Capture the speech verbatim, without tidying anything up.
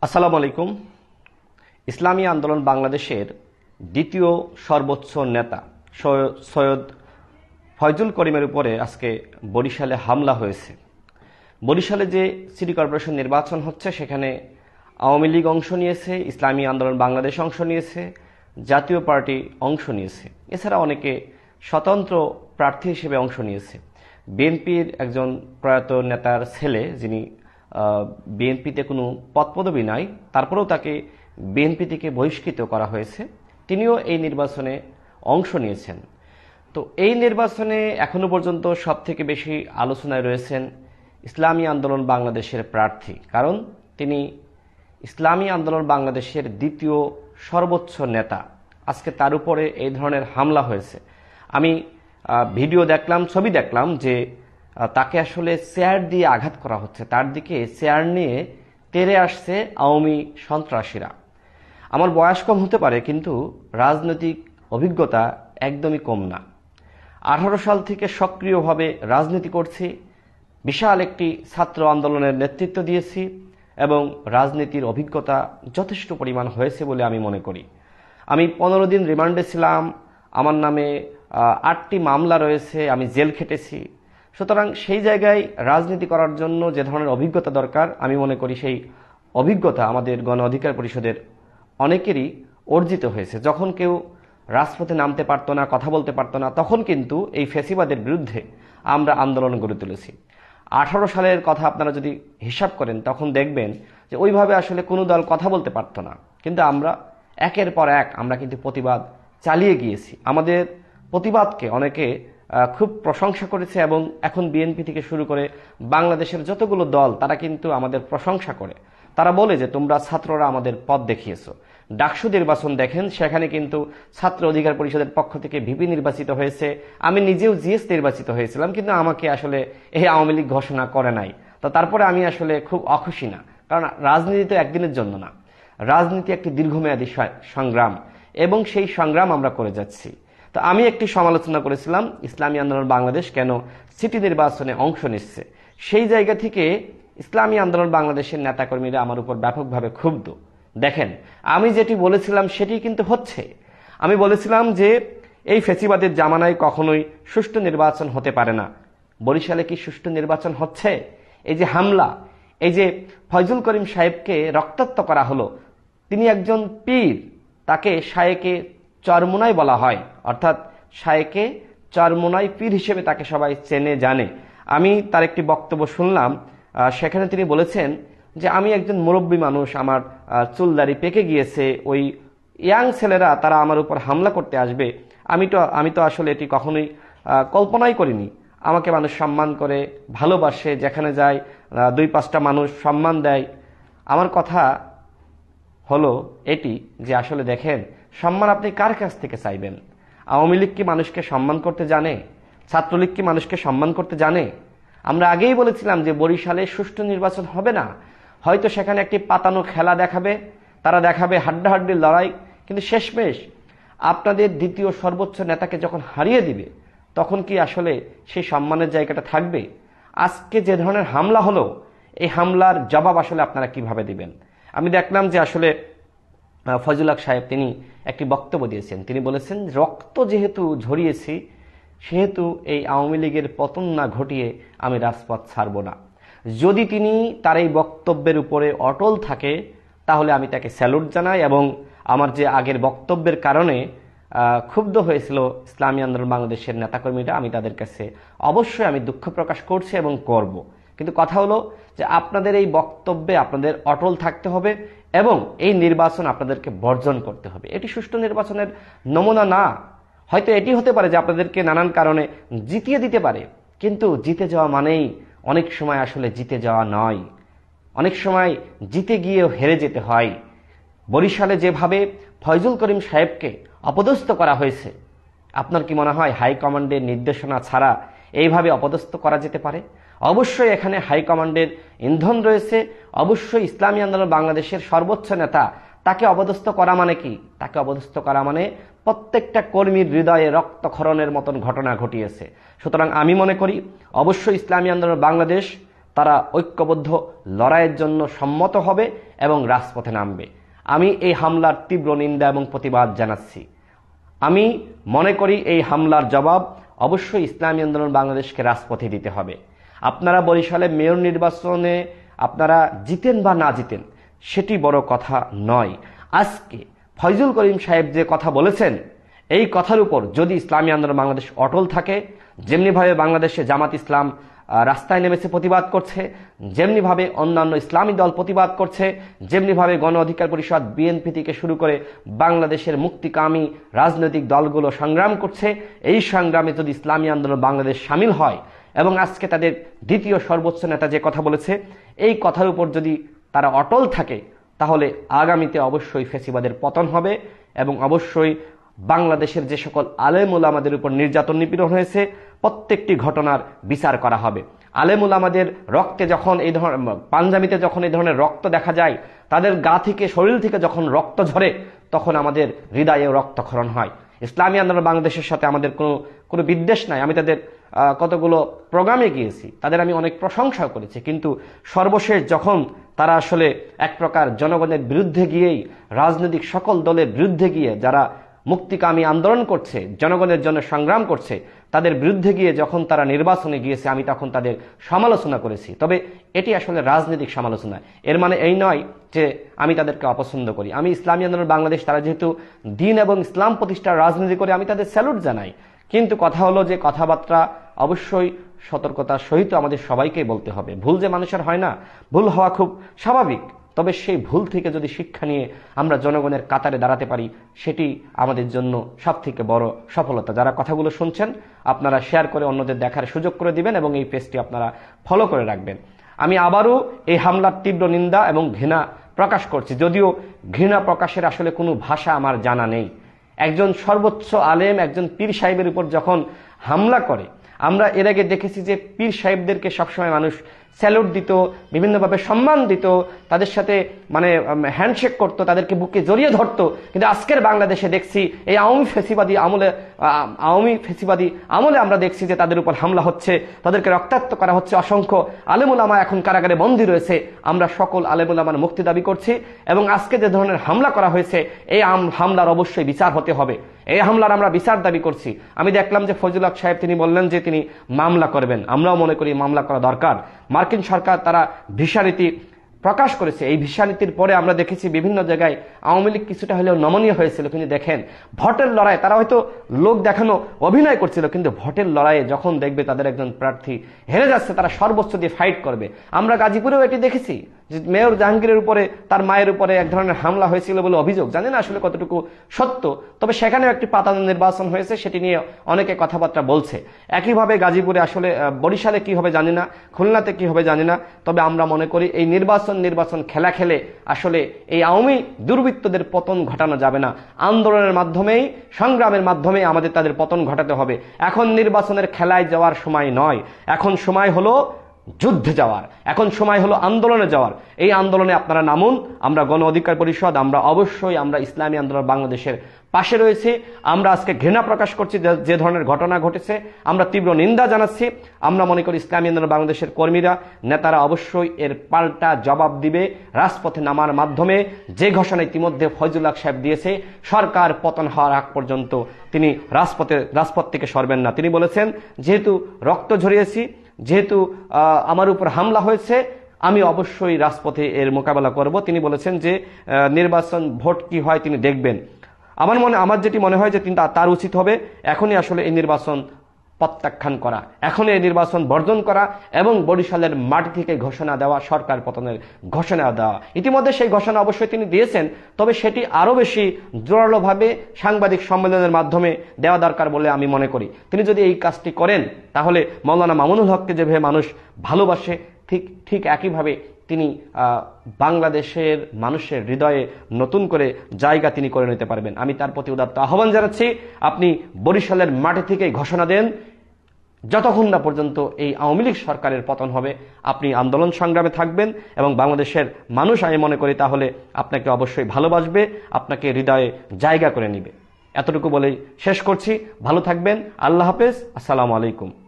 আসসালামু আলাইকুম। ইসলামী আন্দোলন বাংলাদেশের দ্বিতীয় সর্বোচ্চ নেতা সৈয়দ ফয়জুল করিমের উপরে আজকে বরিশালে হামলা হয়েছে। বরিশালে যে সিটি কর্পোরেশন নির্বাচন হচ্ছে সেখানে আওয়ামী লীগ অংশ নিয়েছে, ইসলামী আন্দোলন বাংলাদেশ অংশ নিয়েছে, জাতীয় পার্টি অংশ নিয়েছে, এছাড়া অনেকে স্বতন্ত্র প্রার্থী হিসেবে অংশ নিয়েছে। বিএনপির একজন প্রয়াত নেতার ছেলে, যিনি বিএনপিতে কোনো পদপদবি নাই, তারপরেও তাকে বিএনপি থেকে বহিষ্কৃত করা হয়েছে, তিনিও এই নির্বাচনে অংশ নিয়েছেন। তো এই নির্বাচনে এখনো পর্যন্ত সব থেকে বেশি আলোচনায় রয়েছেন ইসলামী আন্দোলন বাংলাদেশের প্রার্থী, কারণ তিনি ইসলামী আন্দোলন বাংলাদেশের দ্বিতীয় সর্বোচ্চ নেতা। আজকে তার উপরে এই ধরনের হামলা হয়েছে। আমি ভিডিও দেখলাম, ছবি দেখলাম যে তাকে আসলে চেয়ার দিয়ে আঘাত করা হচ্ছে, তার দিকে চেয়ার নিয়ে তেড়ে আসছে আওয়ামী সন্ত্রাসীরা। আমার বয়স কম হতে পারে, কিন্তু রাজনৈতিক অভিজ্ঞতা একদমই কম না। আঠারো সাল থেকে সক্রিয়ভাবে রাজনীতি করছি, বিশাল একটি ছাত্র আন্দোলনের নেতৃত্ব দিয়েছি এবং রাজনীতির অভিজ্ঞতা যথেষ্ট পরিমাণ হয়েছে বলে আমি মনে করি। আমি পনেরো দিন রিমান্ডে ছিলাম, আমার নামে আটটি মামলা রয়েছে, আমি জেল খেটেছি। সুতরাং সেই জায়গায় রাজনীতি করার জন্য যে ধরনের অভিজ্ঞতা দরকার, আমি মনে করি সেই অভিজ্ঞতা আমাদের গণ অধিকার পরিষদের অনেকেরই অর্জিত হয়েছে। যখন কেউ রাজপথে নামতে পারত না, কথা বলতে পারত না, তখন কিন্তু এই ফ্যাসিবাদের বিরুদ্ধে আমরা আন্দোলন গড়ে তুলেছি। আঠারো সালের কথা আপনারা যদি হিসাব করেন, তখন দেখবেন যে ওইভাবে আসলে কোনো দল কথা বলতে পারত না, কিন্তু আমরা একের পর এক আমরা কিন্তু প্রতিবাদ চালিয়ে গিয়েছি। আমাদের প্রতিবাদকে অনেকে খুব প্রশংসা করেছে এবং এখন বিএনপি থেকে শুরু করে বাংলাদেশের যতগুলো দল, তারা কিন্তু আমাদের প্রশংসা করে। তারা বলে যে তোমরা ছাত্ররা আমাদের পথ দেখিয়েছো। ডাকসু নির্বাচন দেখেন, সেখানে কিন্তু ছাত্র অধিকার পরিষদের পক্ষ থেকে ভিপি নির্বাচিত হয়েছে, আমি নিজেও জিএস নির্বাচিত হয়েছিলাম, কিন্তু আমাকে আসলে এই আওয়ামী লীগ ঘোষণা করে নাই। তো তারপরে আমি আসলে খুব অখুশি না, কারণ রাজনীতি তো একদিনের জন্য না, রাজনীতি একটি দীর্ঘমেয়াদী সংগ্রাম এবং সেই সংগ্রাম আমরা করে যাচ্ছি। তো আমি একটি সমালোচনা করেছিলাম ইসলামী আন্দোলন বাংলাদেশ কেন সিটি নির্বাচনে অংশ নিচ্ছে। সেই জায়গা থেকে ইসলামী আন্দোলন বাংলাদেশের নেতাকর্মীরা আমার উপর ব্যাপকভাবে ক্ষুব্ধ। দেখেন, আমি যেটি বলেছিলাম সেটি কিন্তু হচ্ছে। আমি বলেছিলাম যে এই ফ্যাসিবাদের জামানায় কখনোই সুষ্ঠু নির্বাচন হতে পারে না। বরিশালে কি সুষ্ঠু নির্বাচন হচ্ছে? এই যে হামলা, এই যে ফয়জুল করিম সাহেবকে রক্তাক্ত করা হলো, তিনি একজন পীর, তাকে শায়েকে চরমোনাই বলা হয়, অর্থাৎ শায়েকে চরমোনাই পীর হিসেবে তাকে সবাই চেনে জানে। আমি তার একটি বক্তব্য শুনলাম, সেখানে তিনি বলেছেন যে আমি একজন মুরব্বী মানুষ, আমার চুলদাড়ি পেকে গিয়েছে, ওই ইয়াং ছেলেরা তারা আমার উপর হামলা করতে আসবে, আমি তো আমি তো আসলে এটি কখনোই কল্পনাই করিনি। আমাকে মানুষ সম্মান করে, ভালোবাসে, যেখানে যায় দুই পাঁচটা মানুষ সম্মান দেয়। আমার কথা হলো এটি যে আসলে দেখেন, সম্মান আপনি কার কাছ থেকে চাইবেন? আওয়ামী লীগ কি মানুষকে সম্মান করতে জানে? ছাত্রলীগ কি মানুষকে সম্মান করতে জানে? আমরা আগেই বলেছিলাম যে বরিশালে সুষ্ঠু নির্বাচন হবে না, হয়তো সেখানে একটি পাতানো খেলা দেখাবে, তারা দেখাবে হাড্ডাহাড্ডির লড়াই, কিন্তু শেষমেশ আপনাদের দ্বিতীয় সর্বোচ্চ নেতাকে যখন হারিয়ে দিবে, তখন কি আসলে সেই সম্মানের জায়গাটা থাকবে? আজকে যে ধরনের হামলা হলো, এই হামলার জবাব আসলে আপনারা কিভাবে দিবেন? আমি দেখলাম যে আসলে ফয়জুল হক সাহেব তিনি একটি বক্তব্য দিয়েছেন। তিনি বলেছেন, রক্ত যেহেতু ঝরিয়েছি সেহেতু এই আওয়ামী লীগের পতন না ঘটিয়ে আমি রাজপথ ছাড়ব না। যদি তিনি তার এই বক্তব্যের উপরে অটল থাকে, তাহলে আমি তাকে স্যালুট জানাই এবং আমার যে আগের বক্তব্যের কারণে ক্ষুব্ধ হয়েছিল ইসলামী আন্দোলন বাংলাদেশের নেতাকর্মীরা, আমি তাদের কাছে অবশ্যই আমি দুঃখ প্রকাশ করছি এবং করব। কিন্তু কথা হলো যে আপনাদের এই বক্তব্যে আপনাদের অটল থাকতে হবে এবং এই নির্বাচন আপনাদেরকে বর্জন করতে হবে। এটি সুষ্ঠু নির্বাচনের নমুনা না। হয়তো এটি হতে পারে যে আপনাদেরকে নানান কারণে জিতিয়ে দিতে পারে, কিন্তু জিতে যাওয়া মানেই অনেক সময় আসলে জিতে যাওয়া নয়, অনেক সময় জিতে গিয়েও হেরে যেতে হয়। বরিশালে যেভাবে ফয়জুল করিম সাহেবকে অপদস্থ করা হয়েছে, আপনার কি মনে হয় হাইকমান্ডের নির্দেশনা ছাড়া এইভাবে অপদস্থ করা যেতে পারে? অবশ্যই এখানে হাইকমান্ডের ইন্ধন রয়েছে। অবশ্যই ইসলামী আন্দোলন বাংলাদেশের সর্বোচ্চ নেতা, তাকে অপদস্থ করা মানে কি? তাকে অপদস্থ করা মানে প্রত্যেকটা কর্মীর হৃদয়ে রক্তক্ষরণের মতন ঘটনা ঘটিয়েছে। সুতরাং আমি মনে করি অবশ্যই ইসলামী আন্দোলন বাংলাদেশ তারা ঐক্যবদ্ধ লড়াইয়ের জন্য সম্মত হবে এবং রাজপথে নামবে। আমি এই হামলার তীব্র নিন্দা এবং প্রতিবাদ জানাচ্ছি। আমি মনে করি এই হামলার জবাব অবশ্যই ইসলামী আন্দোলন বাংলাদেশকে রাজপথে দিতে হবে। আপনারা বরিশালে মেয়র নির্বাচনে আপনারা জিতেন বা না জিতেন সেটি বড় কথা নয়। আজকে ফয়জুল করিম সাহেব যে কথা বলেছেন, এই কথার উপর যদি ইসলামী আন্দোলন বাংলাদেশ অটল থাকে, যেমনিভাবে বাংলাদেশে জামাত ইসলাম রাস্তায় নেমেছে প্রতিবাদ করছে, যেমনিভাবে অন্যান্য ইসলামী দল প্রতিবাদ করছে, যেমনিভাবে গণ অধিকার পরিষদ বিএনপি থেকে শুরু করে বাংলাদেশের মুক্তিকামী রাজনৈতিক দলগুলো সংগ্রাম করছে, এই সংগ্রামে যদি ইসলামী আন্দোলন বাংলাদেশ সামিল হয় এবং আজকে তাদের দ্বিতীয় সর্বোচ্চ নেতা যে কথা বলেছে, এই কথার উপর যদি তারা অটল থাকে, তাহলে আগামীতে অবশ্যই ফ্যাসিবাদের পতন হবে এবং অবশ্যই বাংলাদেশের যে সকল আলেম উলামাদের উপর নির্যাতন নিপীড়ন হয়েছে প্রত্যেকটি ঘটনার বিচার করা হবে। আলেম উলামাদের রক্তে যখন এই ধরনের পাঞ্জাবিতে যখন এই ধরনের রক্ত দেখা যায়, তাদের গা থেকে শরীর থেকে যখন রক্ত ঝরে, তখন আমাদের হৃদয়ে রক্তক্ষরণ হয়। ইসলামী আন্দোলন বাংলাদেশের সাথে আমাদের কোনো কোনো বিদ্বেষ নাই। আমি তাদের কতগুলো প্রোগ্রামে গিয়েছি, তাদের আমি অনেক প্রশংসা করেছি, কিন্তু সর্বশেষ যখন তারা আসলে এক প্রকার জনগণের বিরুদ্ধে গিয়েই, রাজনৈতিক সকল দলের বিরুদ্ধে গিয়ে যারা মুক্তিকামী আন্দোলন করছে, জনগণের জন্য সংগ্রাম করছে, তাদের বিরুদ্ধে গিয়ে যখন তারা নির্বাচনে গিয়েছে, আমি তখন তাদের সমালোচনা করেছি। তবে এটি আসলে রাজনৈতিক সমালোচনা। এর মানে এই নয় যে আমি তাদেরকে অপছন্দ করি। আমি ইসলামী আন্দোলন বাংলাদেশ, তারা যেহেতু দ্বীন এবং ইসলাম প্রতিষ্ঠার রাজনীতি করে, আমি তাদের স্যালুট জানাই। কিন্তু কথা হলো যে কথাবার্তা অবশ্যই সতর্কতার সহিত আমাদের সবাইকে বলতে হবে। ভুল যে মানুষের হয় না, ভুল হওয়া খুব স্বাভাবিক। তবে সেই ভুল থেকে যদি শিক্ষা নিয়ে আমরা জনগণের কাতারে দাঁড়াতে পারি, সেটি আমাদের জন্য সব থেকে বড় সফলতা। যারা কথাগুলো শুনছেন, আপনারা শেয়ার করে অন্যদের দেখার সুযোগ করে দিবেন এবং এই পেজটি আপনারা ফলো করে রাখবেন। আমি আবারও এই হামলার তীব্র নিন্দা এবং ঘৃণা প্রকাশ করছি, যদিও ঘৃণা প্রকাশের আসলে কোনো ভাষা আমার জানা নেই। একজন সর্বোচ্চ আলেম, একজন পীর সাহেবের উপর যখন হামলা করে, আমরা এর আগে দেখেছি যে পীর সাহেবদেরকে সবসময় মানুষ স্যালুট দিত, বিভিন্নভাবে সম্মান দিত, তাদের সাথে মানে হ্যান্ডশেক করত, তাদেরকে বুকে জড়িয়ে ধরত। কিন্তু আজকের বাংলাদেশে দেখছি এই আওয়ামী ফেসিবাদী আমলে আওয়ামী ফেসিবাদী আমলে আমরা দেখছি যে তাদের উপর হামলা হচ্ছে, তাদেরকে রক্তাক্ত করা হচ্ছে। অসংখ্য আলেমুলামা এখন কারাগারে বন্দী রয়েছে। আমরা সকল আলেমুলামার মুক্তি দাবি করছি এবং আজকে যে ধরনের হামলা করা হয়েছে, এই হামলার অবশ্যই বিচার হতে হবে। এই হামলার আমরা বিচার দাবি করছি। আমি দেখলাম যে ফয়জুল হক সাহেব তিনি বললেন যে তিনি মামলা করবেন। আমরাও মনে করি মামলা করা দরকার। মার্কিন সরকার তারা ভিসা নীতি প্রকাশ করেছে। এই ভিসা নীতির পরে আমরা দেখেছি বিভিন্ন জায়গায় আওয়ামী লীগ কিছুটা হলেও নমনীয় হয়েছিল, কিন্তু দেখেন ভোটের লড়াই তারা হয়তো লোক দেখানো অভিনয় করছিল, কিন্তু ভোটের লড়াইয়ে যখন দেখবে তাদের একজন প্রার্থী হেরে যাচ্ছে, তারা সর্বোচ্চ দিয়ে ফাইট করবে। আমরা গাজীপুরেও এটি দেখেছি যে মেয়র জাহাঙ্গীরের উপরে, তার মায়ের উপরে এক ধরনের হামলা হয়েছিল বলে অভিযোগ। জানি না আসলে কতটুকু সত্য, তবে সেখানেও একটি পাতানো নির্বাচন হয়েছে, সেটি নিয়ে অনেকে কথাবার্তা বলছে। একইভাবে গাজীপুরে আসলে, বরিশালে কি হবে জানি না, খুলনাতে কি হবে জানি না, তবে আমরা মনে করি এই নির্বাচন নির্বাচন খেলা খেলে আসলে এই আওয়ামী দুর্বৃত্তদের পতন ঘটানো যাবে না। আন্দোলনের মাধ্যমেই, সংগ্রামের মাধ্যমে আমাদের তাদের পতন ঘটাতে হবে। এখন নির্বাচনের খেলায় যাওয়ার সময় নয়, এখন সময় হলো যুদ্ধে যাওয়ার, এখন সময় হলো আন্দোলনে যাওয়ার। এই আন্দোলনে আপনারা নামুন। আমরা গণ অধিকার পরিষদ, আমরা অবশ্যই আমরা ইসলামী আন্দোলন বাংলাদেশের পাশে রয়েছে। আমরা আজকে ঘৃণা প্রকাশ করছি যে ধরনের ঘটনা ঘটেছে, আমরা তীব্র নিন্দা জানাচ্ছি। আমরা মনে করি ইসলামী আন্দোলন বাংলাদেশের কর্মীরা, নেতারা অবশ্যই এর পাল্টা জবাব দিবে রাজপথে নামার মাধ্যমে। যে ঘোষণা ইতিমধ্যে ফয়জুল হক সাহেব দিয়েছে, সরকার পতন হওয়ার আগ পর্যন্ত তিনি রাজপথে রাজপথ থেকে সরবেন না। তিনি বলেছেন যেহেতু রক্ত ঝরিয়েছি, যেহেতু আমার উপর হামলা হয়েছে, আমি অবশ্যই রাজপথে এর মোকাবেলা করব। তিনি বলেছেন যে নির্বাচন ভোট কি হয় তিনি দেখবেন। আমার মনে আমার যেটি মনে হয় যে তিনি তার উচিত হবে এখনই আসলে এই নির্বাচন প্রত্যাখ্যান করা, এখনই এই নির্বাচন বর্জন করা এবং বরিশালের মাটি থেকে ঘোষণা দেওয়া, সরকার পতনের ঘোষণা দেওয়া। ইতিমধ্যে সেই ঘোষণা অবশ্যই তিনি দিয়েছেন, তবে সেটি আরো বেশি জোরালোভাবে সাংবাদিক সম্মেলনের মাধ্যমে দেওয়া দরকার বলে আমি মনে করি। তিনি যদি এই কাজটি করেন, তাহলে মাওলানা মামুনুল হককে যেভাবে মানুষ ভালোবাসে, ঠিক ঠিক একইভাবে তিনি বাংলাদেশের মানুষের হৃদয়ে নতুন করে জায়গা তিনি করে নিতে পারবেন। আমি তার প্রতি উদাত্ত আহ্বান জানাচ্ছি, আপনি বরিশালের মাটি থেকে ঘোষণা দেন, যতক্ষণ না পর্যন্ত এই আওয়ামী লীগ সরকারের পতন হবে আপনি আন্দোলন সংগ্রামে থাকবেন এবং বাংলাদেশের মানুষ, আমি মনে করি তাহলে আপনাকে অবশ্যই ভালোবাসবে, আপনাকে হৃদয়ে জায়গা করে নেবে। এতটুকু বলেই শেষ করছি। ভালো থাকবেন। আল্লাহ হাফেজ। আসসালামু আলাইকুম।